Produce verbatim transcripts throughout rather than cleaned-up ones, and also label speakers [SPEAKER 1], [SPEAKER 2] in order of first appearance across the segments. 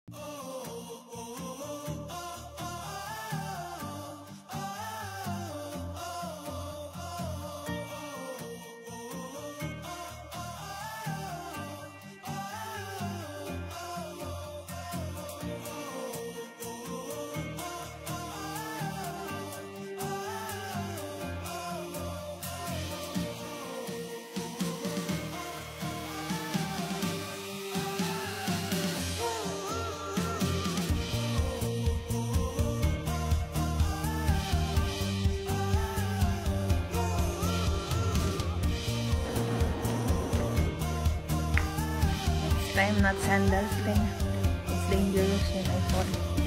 [SPEAKER 1] Time not sandals then. It's dangerous when I fall.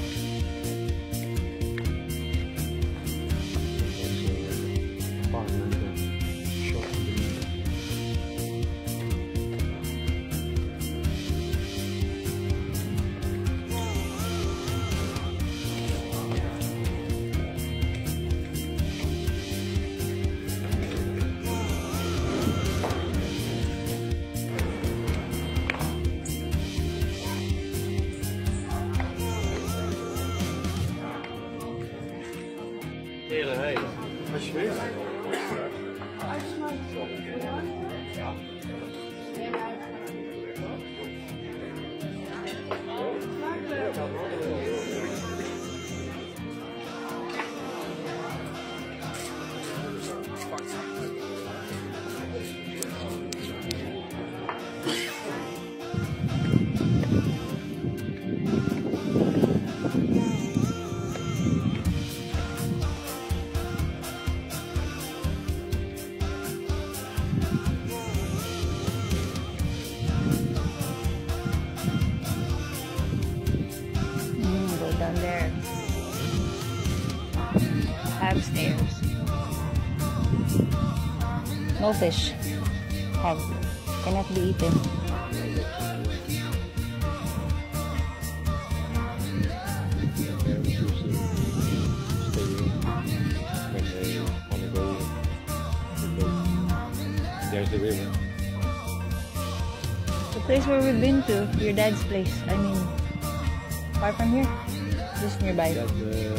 [SPEAKER 2] Hele hele. Alsjeblieft.
[SPEAKER 1] Down there. Have stairs. No fish. Have. Cannot be eaten.
[SPEAKER 2] There's the river.
[SPEAKER 1] The place where we've been to, your dad's place. I mean, far from here. Just nearby.
[SPEAKER 2] That, uh,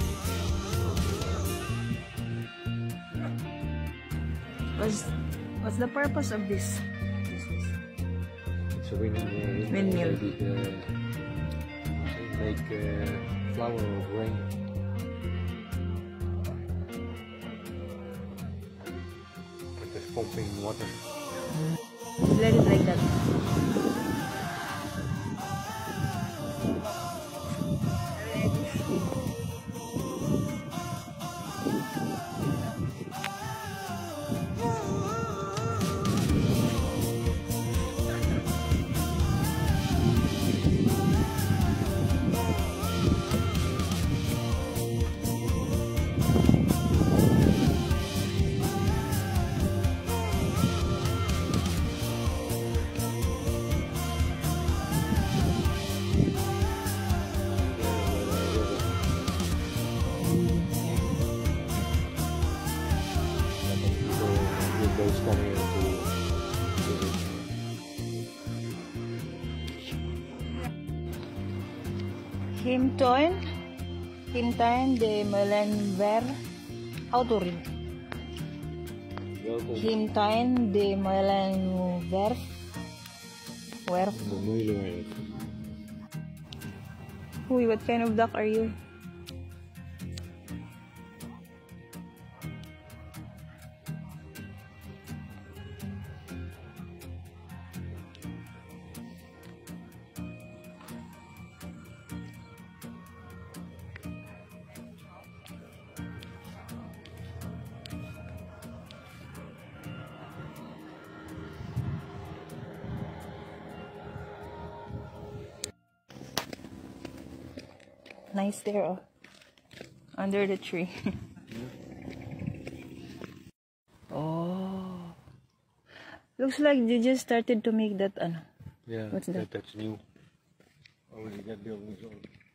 [SPEAKER 1] What's, what's the purpose of this?
[SPEAKER 2] it's a wind, uh,
[SPEAKER 1] Windmill.
[SPEAKER 2] They did, uh, make uh, flower of rain. It is pumping water.
[SPEAKER 1] Let it like that.
[SPEAKER 2] Those coming into
[SPEAKER 1] Himtoin, Himtain de Molenver. How to read?
[SPEAKER 2] welkom.
[SPEAKER 1] Himtain de Molenver. Werf.
[SPEAKER 2] De Moeilenwerf.
[SPEAKER 1] Uy, what kind of duck are you? Nice there, oh. Under the tree. Oh. Looks like they just started to make that, ano.
[SPEAKER 2] Yeah,
[SPEAKER 1] What's
[SPEAKER 2] that,
[SPEAKER 1] that?
[SPEAKER 2] that's new. Already that building is old.